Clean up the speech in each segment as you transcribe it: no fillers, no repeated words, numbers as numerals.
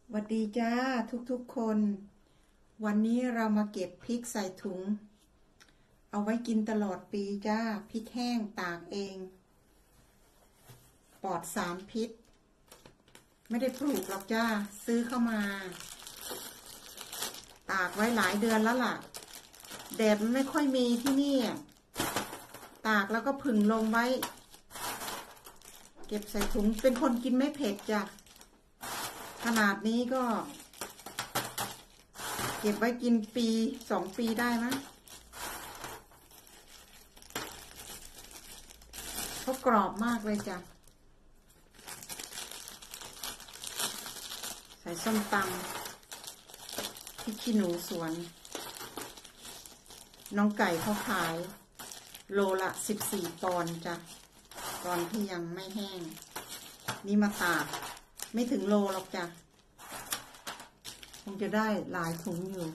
สวัสดีจ้าทุกคน วันนี้เรามาเก็บพริกใส่ถุงเอาไว้กินตลอดปีจ้าพริกแห้งตากเองปลอดสารพิษไม่ได้ปลูกหรอกจ้าซื้อเข้ามาตากไว้หลายเดือนแล้วล่ะแดดมันไม่ค่อยมีที่นี่ตากแล้วก็ผึ่งลงไว้เก็บใส่ถุงเป็นคนกินไม่เผ็ดจ้ะขนาดนี้ก็เก็บไว้กินปี2 ปีได้มั้ยเขากรอบมากเลยจ้ะใส่ส้มตำพริกขี้หนูสวนน้องไก่เขาขายโลละ14 ปอนด์จ้ะตอนที่ยังไม่แห้งนี่มาตากไม่ถึงโลหรอกจ้ะคงจะได้หลายถุงอยู่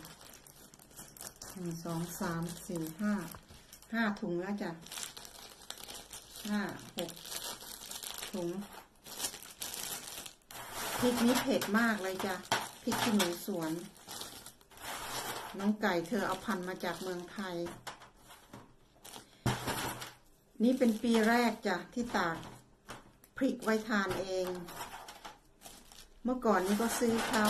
1 2 3 4 5 ถุงแล้วจ้ะ6 ถุงพริกนี้เผ็ดมากเลยจ้ะพริกขี้หนูสวนน้องไก่เธอเอาพันธุ์มาจากเมืองไทยนี่เป็นปีแรกจ้ะที่ตากพริกไว้ทานเองเมื่อก่อนนี้ก็ซื้อเขา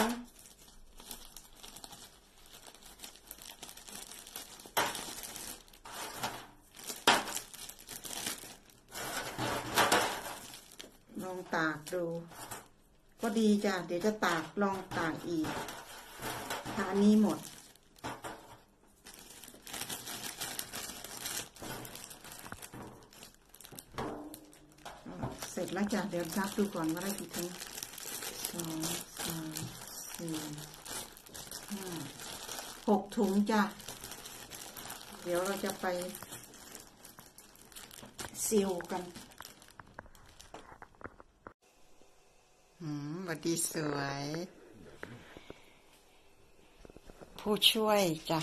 ลองตากดูก็ดีจ้ะเดี๋ยวจะตากลองตากอีกถ้าอันนี้หมดเสร็จแล้วจ้ะเดี๋ยวนับดูก่อนว่าได้กี่ถุง2 3 4 5 6 ถุงจ้ะเดี๋ยวเราจะไปซีลกันสวัสดีสวยผู้ช่วยจ้ะ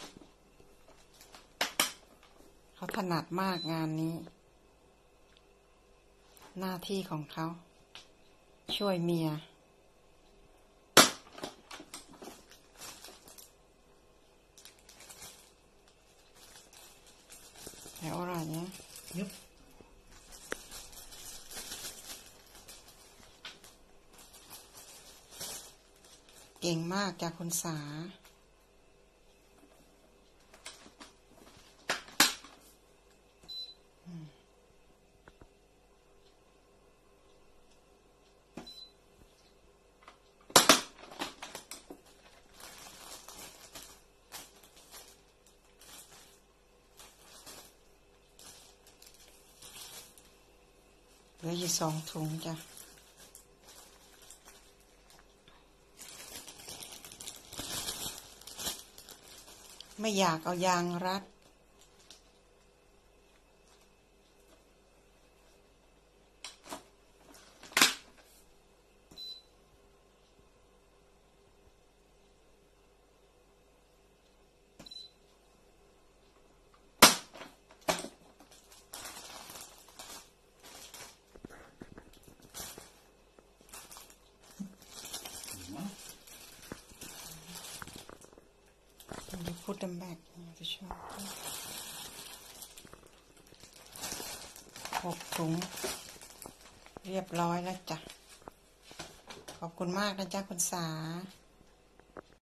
เขาถนัดมากงานนี้หน้าที่ของเขาช่วยเมียแล้วอะไรเนี่ยเก่งมากจากคุณสาเหลืออยู่2 ถุงจ้ะไม่อยากเอายางรัดput them back 6 ถุงเรียบร้อยแล้วจ้ะขอบคุณมากนะจ๊ะคุณสา